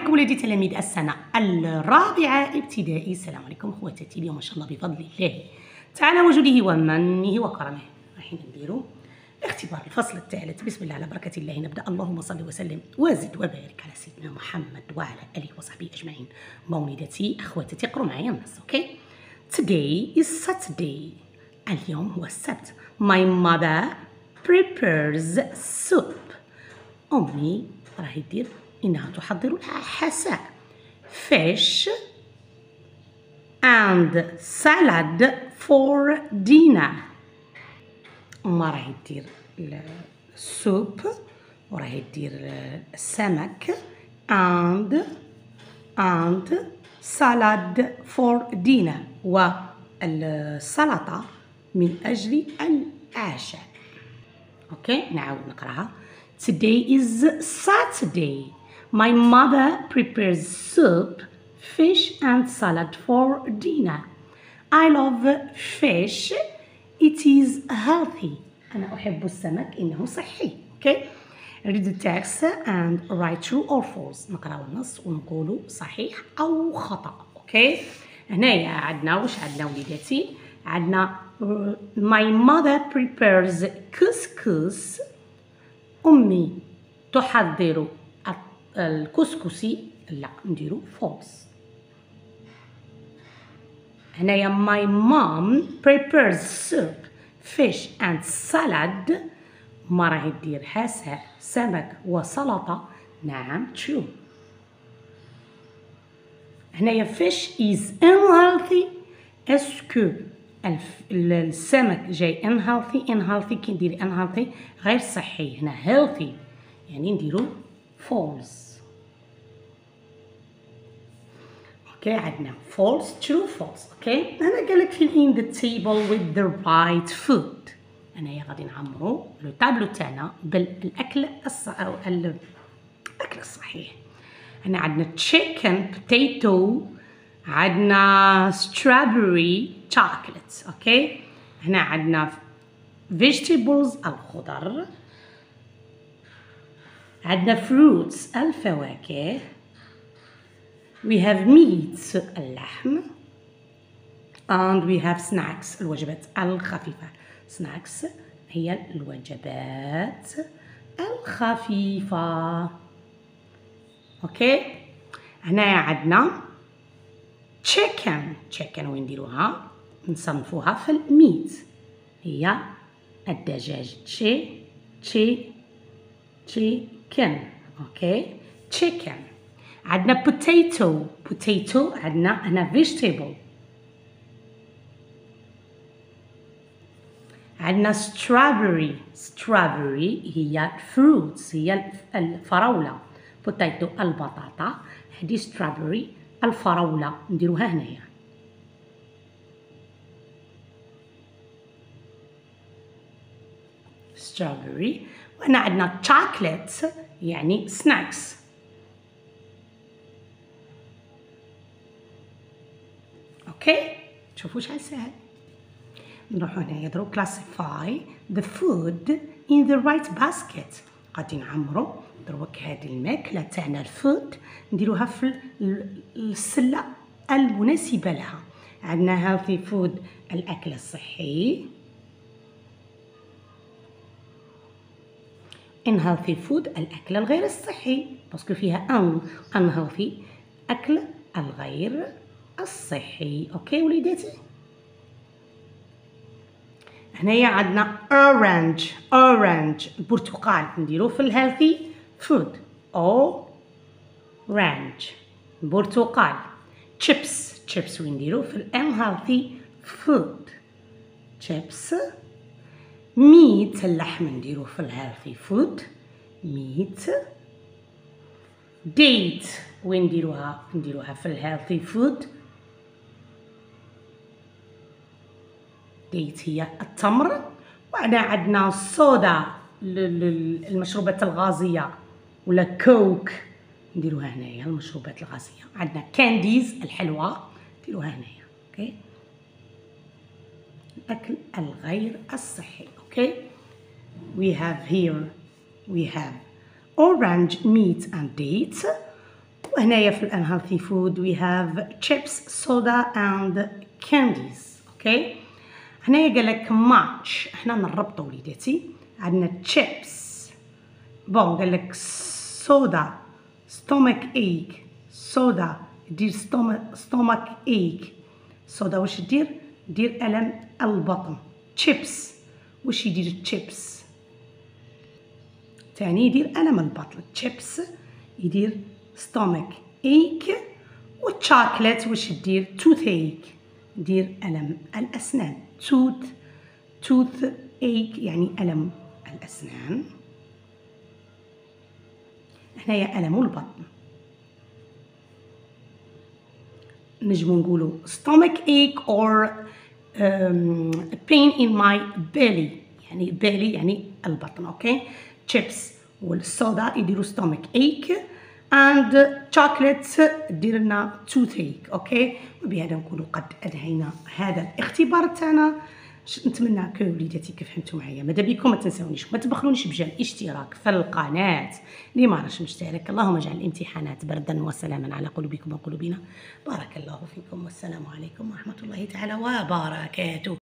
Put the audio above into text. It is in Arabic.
عليكم ولادي تلاميذ السنة الرابعة ابتدائي. السلام عليكم خواتاتي. اليوم ما شاء الله بفضل الله تعالى وجوده ومنه وكرمه رايحين نديرو اختبار الفصل الثالث. بسم الله على بركة الله نبدأ. اللهم صل وسلم وزد وبارك على سيدنا محمد وعلى آله وصحبه أجمعين. مولدتي أخواتي اقروا معايا النص. اوكي. Today is Saturday. اليوم هو السبت. My mother prepares soup. أمي راهي دير إنها تحضر الحساء. Fish and salad for dinner. أمها راهي دير السوب وراهي دير السمك and salad for dinner والسلطة من أجل العشاء. أوكي نعاود نقراها. Today is Saturday. My mother prepares soup, fish and salad for dinner. I love fish. It is healthy. أنا أحب السمك إنه صحي. Okay. Read the text and write true or false. نقرأ النص ونقوله صحيح أو خطأ. Okay. هنايا عندنا واش عندنا وليداتي؟ عندنا My mother prepares couscous. أمي تحضر الكسكسي. لا نديرو false. هنايا my mom prepares soup, fish and salad. ما راهي دير حساء سمك وسلطة. نعم true. هنايا fish is unhealthy. اسكو السمك جاي unhealthy كي ندير unhealthy غير صحي. هنا healthy يعني نديرو false. اوكي عندنا false true false. اوكي هنا قالك fill in the table with the right food. هنايا غادي نعمرو لو طابلو تاعنا بالاكل الاكل الصحيح. هنا عندنا chicken potato. عندنا strawberry chocolate. اوكي هنا عندنا vegetables الخضر. عندنا fruits الفواكه. we have meat اللحم and we have snacks الوجبات الخفيفة. snacks هي الوجبات الخفيفة. اوكي هنايا عندنا chicken وين نديروها نصنفوها في الميت هي الدجاج chicken. اوكي chicken. عندنا potato عندنا هنا vegetable. عندنا strawberry هي fruits هي الفراولة. potato البطاطا. هذه strawberry الفراولة نديروها هنايا. strawberry. وهنا عندنا chocolate يعني snacks. اوكي شوفوا شحال سهل. نروحو هنايا درو classify the food in the right basket. غادي نعمرو دروك هاد الماكلة تاعنا الفود نديروها في السلة المناسبة لها. عندنا healthy food الأكل الصحي. unhealthy food الأكل الغير الصحي باسكو فيها unhealthy أكل الغير الصحي. اوكي وليداتي هنايا عندنا orange البرتقال نديروه في الهيلثي فود. orange برتقال. chips ونديروه في الانهيلثي فود. chips. meat اللحم نديروه في الهيلثي فود. meat. date وين نديروها في الهيلثي فود. date هي التمر. وهنا عندنا صودا المشروبات الغازية ولا كوك نديروها هنايا المشروبات الغازية. عندنا كانديز الحلوى نديروها هنايا. اوكي الأكل الغير الصحي. اوكي we have orange meat and dates. وهنايا في unhealthy food we have chips, soda and candies. اوكي هنايا قال لك much، احنا نربطوا وليداتي، عندنا chips، بون قال لك soda stomach ache، soda دير stomach ache، soda واش دير ألم البطن. chips واش يدير chips تاني يدير ألم البطن. chips يدير stomach ache. والشوكولات واش يدير toothache، يدير ألم الأسنان. toothache يعني ألم الأسنان، هنايا ألم البطن. نجمو نقولو stomach ache or pain in my belly، يعني belly يعني البطن. اوكي chips والصودا يديروا stomach ache and chocolate دير لنا toothache. اوكي وبهذا نكونوا قد انهينا هذا الاختبار تاعنا. نتمنى كو وليداتي كيف فهمتوا معايا. ماذا بكم ما تنساونيش ما تبخلونيش بجال الاشتراك في القناه اللي ما راش مشترك. اللهم اجعل الامتحانات بردا وسلاما على قلوبكم وقلوبنا. بارك الله فيكم والسلام عليكم ورحمه الله تعالى وبركاته.